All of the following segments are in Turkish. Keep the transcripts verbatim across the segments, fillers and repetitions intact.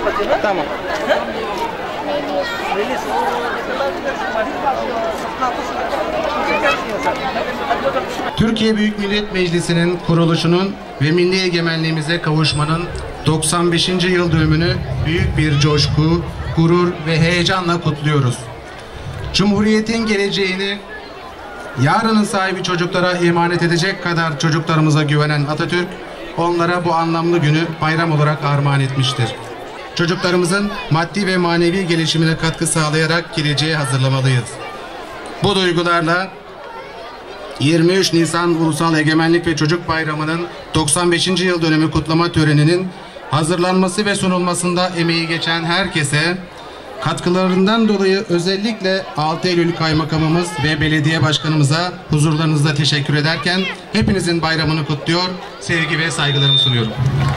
Tamam. Türkiye Büyük Millet Meclisi'nin kuruluşunun ve milli egemenliğimize kavuşmanın doksan beşinci yıl dönümünü büyük bir coşku, gurur ve heyecanla kutluyoruz. Cumhuriyetin geleceğini yarının sahibi çocuklara emanet edecek kadar çocuklarımıza güvenen Atatürk, onlara bu anlamlı günü bayram olarak armağan etmiştir. Çocuklarımızın maddi ve manevi gelişimine katkı sağlayarak geleceğe hazırlamalıyız. Bu duygularla yirmi üç Nisan Ulusal Egemenlik ve Çocuk Bayramı'nın doksan beşinci yıl dönümü kutlama töreninin hazırlanması ve sunulmasında emeği geçen herkese, katkılarından dolayı özellikle altı Eylül Kaymakamımız ve Belediye Başkanımıza huzurlarınızda teşekkür ederken hepinizin bayramını kutluyor, sevgi ve saygılarımı sunuyorum.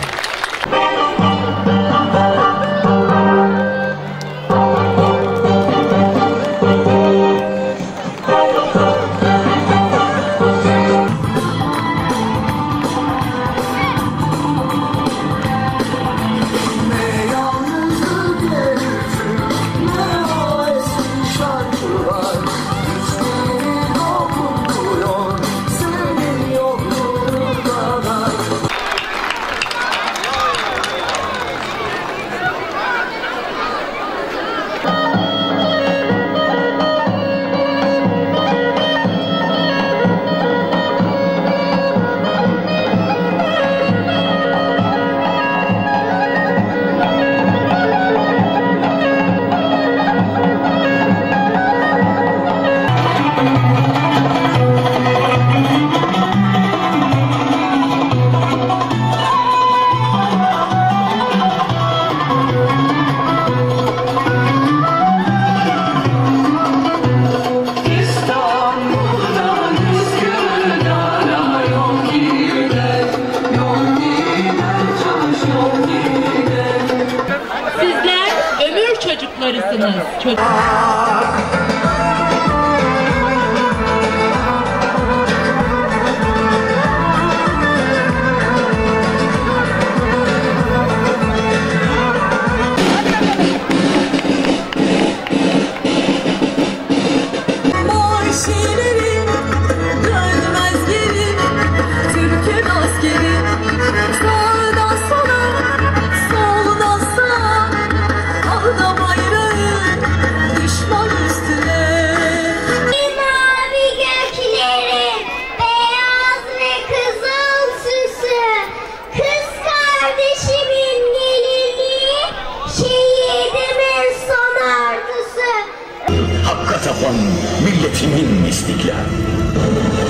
Çocuklarısınız. Çocuk. Hakka tapan milletimin istiklal.